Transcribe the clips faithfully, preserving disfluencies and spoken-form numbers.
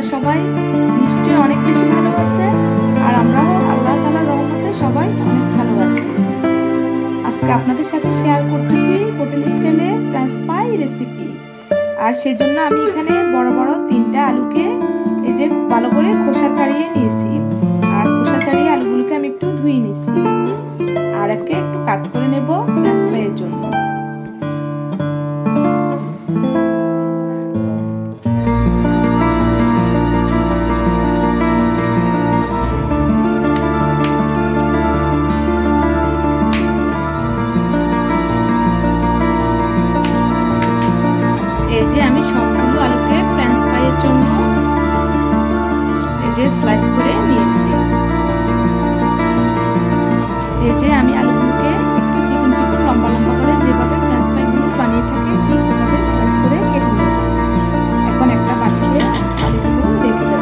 সবাই নিশ্চয়ই অনেক বেশি ভালো আছে, আর আমরাও আল্লাহ তাআলার রহমতে সবাই অনেক ভালো আছি। আজকে আপনাদের সাথে শেয়ার করতেছি হোটেল স্টাইলে ফ্রেঞ্চ ফ্রাই রেসিপি। আর সেজন্য আমি এখানে বড় বড় তিনটা আলুকে এই যে ভালো করে খোসা ছাড়িয়ে নিয়েছি। আর খোসা ছাড়িয়ে আলুগুলোকে আমি একটু ধুয়ে নিচ্ছি, আর একে একটু কাট করে নেব ফ্রেঞ্চ ফ্রাইয়ের জন্য। এই যে আমি সবগুলো আলুকে ফ্রেঞ্চ ফ্রাইয়ের জন্য এই যে স্লাইস করে নিয়েছি। এই যে আমি আলুগুলোকে একটু চিকন চিকন লম্বা লম্বা করে যেভাবে ফ্রেঞ্চ ফ্রাইগুলো বানিয়ে থাকে ঠিক ওভাবে স্লাইস করে কেটে নিয়েছি। এখন একটা বাটিতে আলুগুলো রেখে দেব।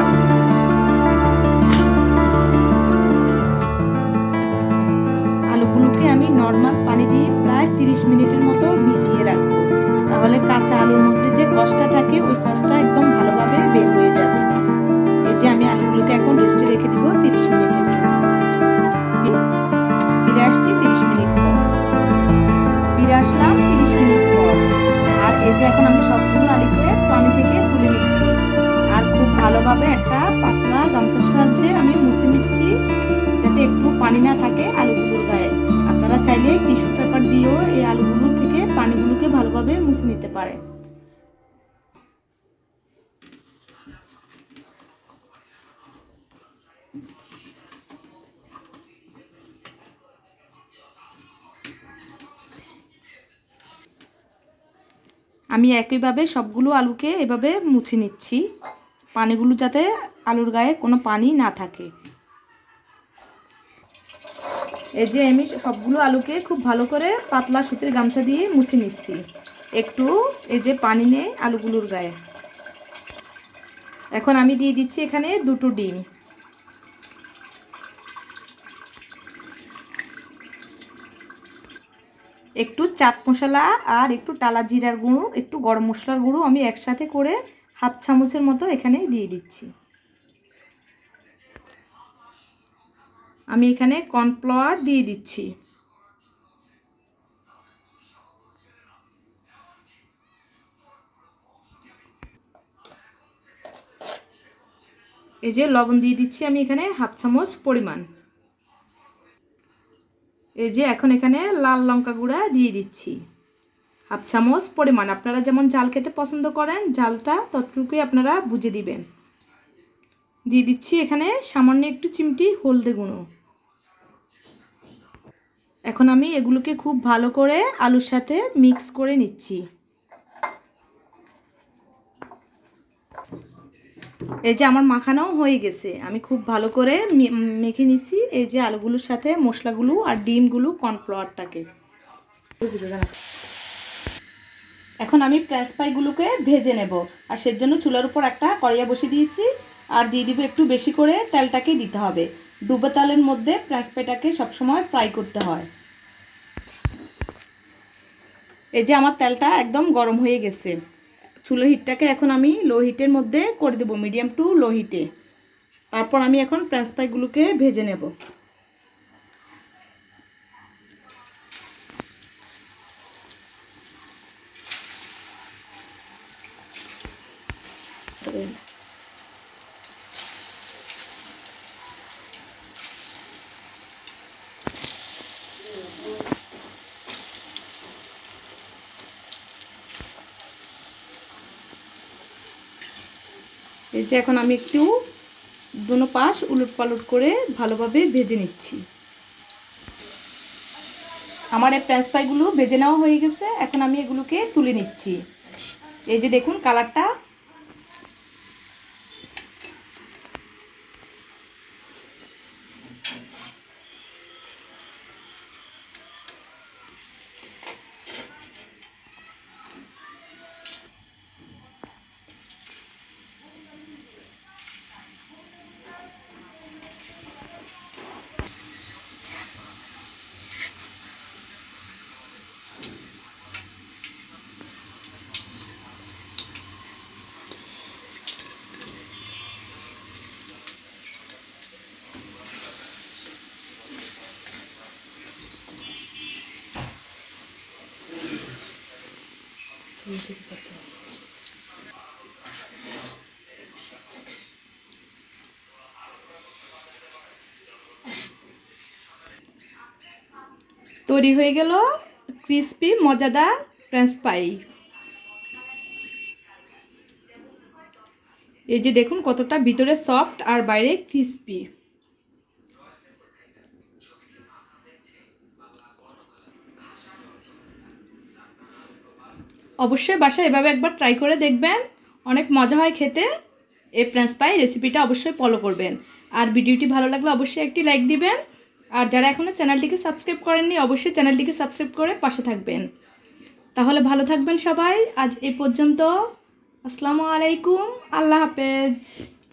আলুগুলোকে আমি নর্মাল পানি দিয়ে প্রায় তিরিশ মিনিটের মতো ভিজিয়ে রাখবো, তাহলে কাঁচা আলুর মধ্যে যে কষটা থাকে ওই কষটা একদম ভালোভাবে বের হয়ে যাবে। এই যে আমি আলুগুলোকে এখন রেস্টে রেখে দিব তিরিশ মিনিটের জন্য। ফিরে আসছি তিরিশ মিনিট পর। ফিরে আসলাম তিরিশ মিনিট পর। আর এই যে এখন আমি সবগুলো আলুকে পানি থেকে তুলে নিচ্ছি, আর খুব ভালোভাবে একটা পাতলা গামছার সাহায্যে আমি মুছে নিচ্ছি যাতে একটু পানি না থাকে আলুগুলোর গায়ে। আপনারা চাইলে টিস্যু পেপার দিয়েও এই আলুগুলো থেকে পানিগুলোকে ভালোভাবে মুছে নিতে পারে। আমি একইভাবে সবগুলো আলুকে এভাবে মুছে নিচ্ছি, পানিগুলো যাতে আলুর গায়ে কোনো পানি না থাকে। এই যে আমি সবগুলো আলুকে খুব ভালো করে পাতলা সুতির গামছা দিয়ে মুছে নিচ্ছি, একটু এই যে পানি নেই আলুগুলোর গায়ে। এখন আমি দিয়ে দিচ্ছি এখানে দুটো ডিম। একটু চাট মশলা আর একটু টালা জিরার গুঁড়ো, একটু গরম মশলার গুঁড়ো আমি একসাথে করে হাফ চামচের মতো এখানে দিয়ে দিচ্ছি। আমি এখানে কর্নফ্লাওয়ার দিয়ে দিচ্ছি। এই যে লবণ দিয়ে দিচ্ছি আমি এখানে হাফ চামচ পরিমাণ। এই যে এখন এখানে লাল লঙ্কা গুঁড়া দিয়ে দিচ্ছি হাফ চামচ পরিমাণ। আপনারা যেমন ঝাল খেতে পছন্দ করেন ঝালটা ততটুকুই আপনারা বুঝে দিবেন। দিয়ে দিচ্ছি এখানে সামান্য একটু চিমটি হলদে গুঁড়ো। এখন আমি এগুলোকে খুব ভালো করে আলুর সাথে মিক্স করে নিচ্ছি। এই যে আমার মাখানো হয়ে গেছে, আমি খুব ভালো করে মেখে নিচ্ছি এই যে আলুগুলোর সাথে মশলাগুলো আর ডিমগুলো কর্নফ্লাওয়ারটাকে। এখন আমি ফ্রেঞ্চ ফ্রাইগুলোকে ভেজে নেব, আর সের জন্য চুলার উপর একটা কড়াইয়া বসিয়ে দিয়েছি, আর দিয়ে দিব একটু বেশি করে তেলটাকে দিতে হবে। ডুবো তেলের মধ্যে ফ্রেঞ্চ ফ্রাইটাকে সবসময় ফ্রাই করতে হয়। এই যে আমার তেলটা একদম গরম হয়ে গেছে, চুলার হিটটাকে এখন আমি লো হিটের মধ্যে করে দেব, মিডিয়াম টু লো হিটে। তারপর আমি এখন ফ্রেঞ্চ ফ্রাইগুলোকে ভেজে নেব। এই যে এখন আমি একটু দুনো পাশ উলট পালট করে ভালোভাবে ভেজে নিচ্ছি। আমার এই ফ্রেঞ্চ ফ্রাইগুলো ভেজে নেওয়া হয়ে গেছে, এখন আমি এগুলোকে তুলে নিচ্ছি। এই যে দেখুন কালারটা। তৈরি হয়ে গেল ক্রিস্পি মজাদার ফ্রেঞ্চ পাই। এই যে দেখুন কতটা ভিতরে সফট আর বাইরে ক্রিস্পি। অবশ্যই বাসায় এভাবে একবার ট্রাই করে দেখবেন, অনেক মজা হয় খেতে। এই ফ্রেঞ্চ পাই রেসিপিটা অবশ্যই ফলো করবেন। আর ভিডিওটি ভালো লাগলে অবশ্যই একটি লাইক দিবেন। আর যারা এখনও চ্যানেলটিকে সাবস্ক্রাইব করেননি অবশ্যই চ্যানেলটিকে সাবস্ক্রাইব করে পাশে থাকবেন। তাহলে ভালো থাকবেন সবাই। আজ এই পর্যন্ত। আসসালামু আলাইকুম, আল্লাহ হাফেজ।